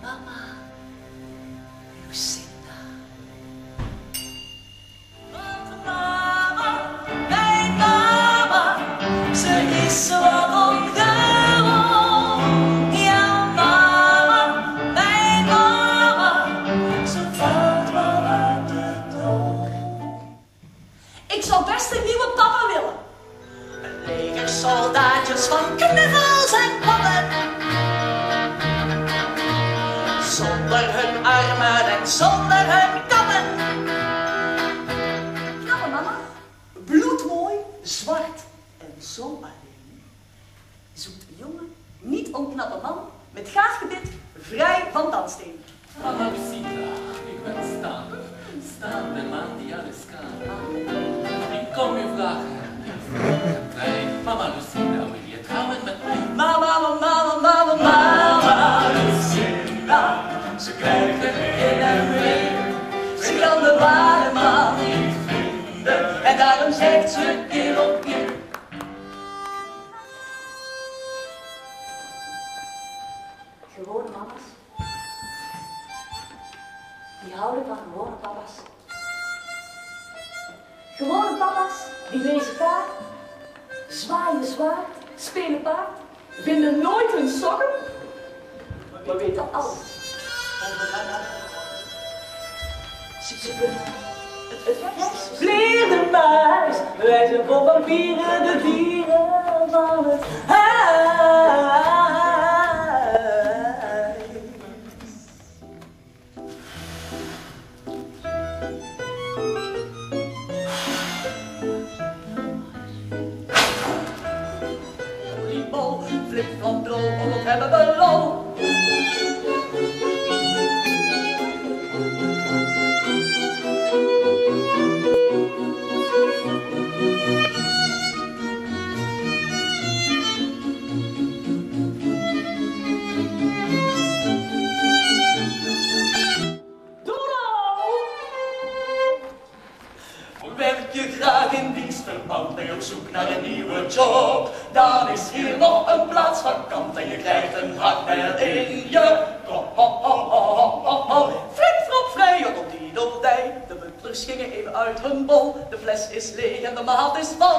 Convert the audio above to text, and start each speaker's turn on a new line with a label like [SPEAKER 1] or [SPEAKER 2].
[SPEAKER 1] mama, Lucinda. Mama, mijn mama, ze is zo ongewoon. Ja, mama, mijn mama, ze valt wel uit het oog. Ik zou best een nieuwe papa willen. Een leger soldaatjes van knuffels en poppen. Zonder hun armen en zonder hun kappen. Knappe mama, bloedmooi, zwart en zo alleen. Zoekt een jongen, niet onknappe man, met gaafgebit, vrij van tandsteen.
[SPEAKER 2] Mama Lucinda, ik ben staande man die alles kan. Ik kom u vragen, mama Lucinda, wil je trouwen met mij?
[SPEAKER 1] Mama, mama, mama, mama Lucinda, ze krijgt het in en weer. Ze kan de ware man niet vinden en daarom zegt ze keer op keer. Gewone mama's, die houden van gewone papa's. Gewone papa's, die lezen kaart, zwaaien zwaard, spelen paard, vinden nooit hun sokken, maar weten alles. Ze kunnen het vleermuis, wij zijn voor vampieren de dieren van het huis. Oliebol, flip van drol, wat hebben we lol. Werk je graag in dienstverband, ben je op zoek naar een nieuwe job, dan is hier nog een plaats vakant en je krijgt een hakbel in je kop. Flip, flop, vrij, op die doldij. De butlers gingen even uit hun bol, de fles is leeg en de maat is vol.